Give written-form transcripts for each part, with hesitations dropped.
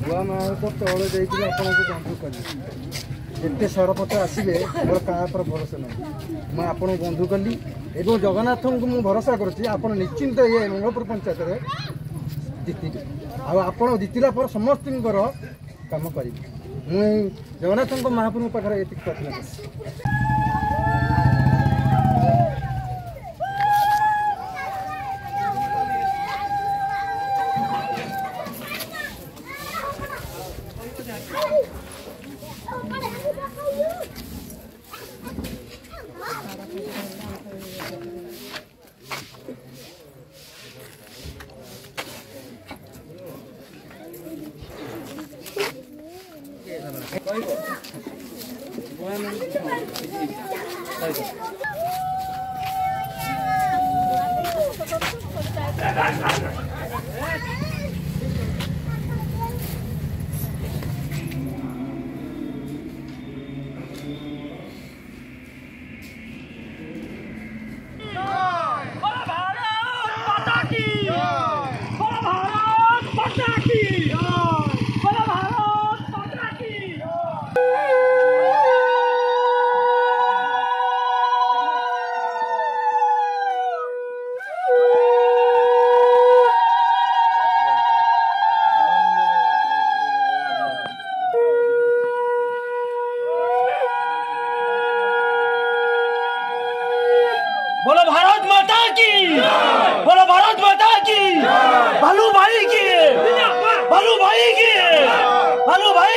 गुआ महाराज तौल जाइए आपको बंधु कली जिते सरपंच आसवे मोर क्या भरोसा ना मुझे आपको बंधु कली एवं जगन्नाथ को मुझे भरोसा कर निश्चिंत ये मंगलपुर पंचायत जीतिबे आप जीतला पर समस्त काम करी मुझे जगन्नाथ महाप्रभु पाखे ये प्रार्थना कर बोलो भारत माता की, बोलो भारत माता की, भालू भाई की, भालू भाई की, भालू भाई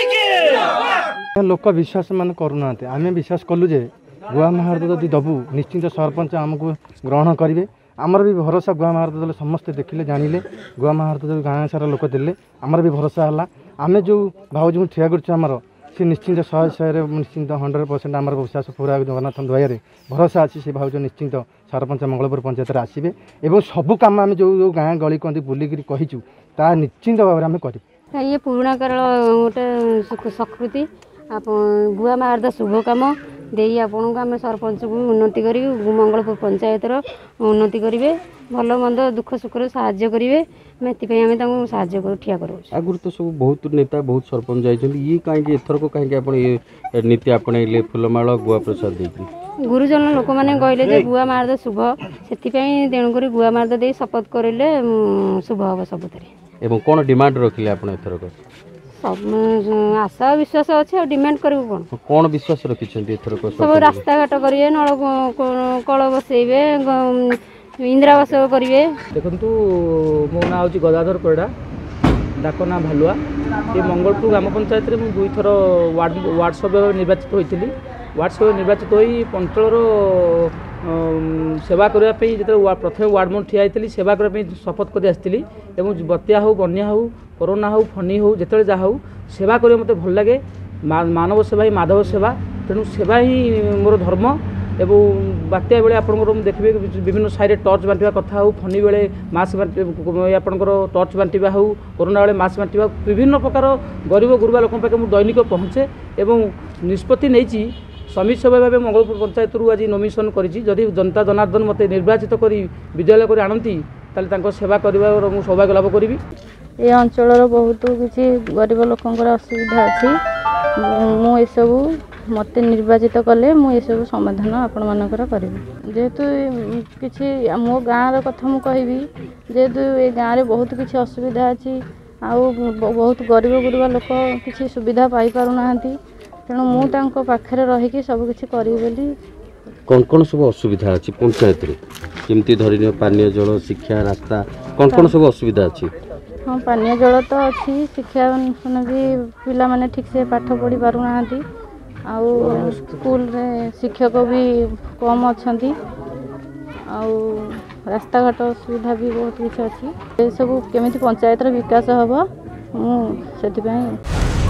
की। लोक विश्वास मान करूना आम विश्वास कलु जे गुआ महारत जदि दबु निश्चिंत सरपंच आमको ग्रहण करेंगे आमर भी भरोसा गुआ महारत दल समस्ते देखिले जानिले गुआ महारत जो गाँ सारा लोक देले आमर भी भरोसा है आम जो भावज ठिया कर सी निश्चिंत 100 निश्चिंत 100% आम विश्वास पूरा जगन्नाथ दयारे भरोसा अच्छी से भाव निश्चिंत सरपंच मंगलपुर पंचायत आसवे और सबू कम आम जो गाँ गली कहते बुलिक कहीचु ता निश्चिंत भाव में कर ये पुराणा काल गोटे संस्कृति आप गुआ महारत शुभ कम दे आपन को आम सरपंच को उन्नति कर मंगलपुर पंचायत उन्नति करेंगे भल मंद दुख सुख साहाय्य करेंगे आम साहाय्य ठिया कर आगुरी तो सब बहुत नेता बहुत सरपंच जाइए ये कहीं एथरक कहीं नीति आपणे फुलमाल गुआ प्रसाद देती गुरुजन लोक मैंने कहले गुआ महारत शुभ से तेणुक गुआ महारत दे शपथ करेंगे शुभ हम सबुत कौन डिमांड रखिले आप एथरक आशा विश्वास अच्छे डिमांड करूँ कौन विश्वास रखी सब रास्ता घाट करेंगे नल कल बसैबे इंदिरावास करेंगे देखु मो ना हूँ गदाधर परिड़ा डाक ना भालुआ ये मंगलपुर ग्राम पंचायत में दुई थर वार्ड सभ्य निर्वाचित होती वार्ड सभ्य निर्वाचित हो अंचल सेवा करने जो प्रथम वार्ड में ठिया होती सेवा करने शपथ कर आसती बतिया हो बन्या हो कोरोना हो फनी हो जिते जहाँ हो सेवा कर मत भल लगे मानव सेवा ही माधव सेवा तेणु सेवा ही मोर धर्म एवं बात्या बेले आप देखिए विभिन्न साइड टर्च बांटा कथा हो फनी बेले मास्क आपंकर टर्च बांटा हो कोरोना बेले मास्क बांटा विभिन्न प्रकार गरीब गुरुबा लोक पाखे मुझे दैनिक पहुँचे एवं निष्पत्ति नहीं समिति सभा भाव मंगलपुर पंचायत आज नोमिनेशन करी जनता जनार्दन मत निर्वाचित कर विद्यालय कर आणती सेवा कर सौभाग्य लाभ करी ये अंचल बहुत किसी गरीब लोकंर असुविधा अच्छी मुसबू मत निर्वाचित कले मुसबू समाधान आपण मानकर करी जेहेतु किसी मो गाँव कथा मुझे कहबी जेहेतु ये गाँव में बहुत किसी असुविधा अच्छी आउ बहुत गरीब गुरुबा लोक किसी सुविधा पाई पारुना तेणु मुझे पाखे रहीकि सबकि करी कौन सब असुविधा अच्छी पंचायत केमती धरी पानीय जल शिक्षा रास्ता कौन सब असुविधा अच्छी हाँ पानीय जल तो अच्छी शिक्षा अनुष्ठान भी पिला माने ठीक से पाठ पढ़ी पारुना आउ स्कूल रे शिक्षक भी कम अच्छा आउ रास्ता घाट सुविधा भी बहुत किसी अच्छी सब केमी पंचायत विकास हम से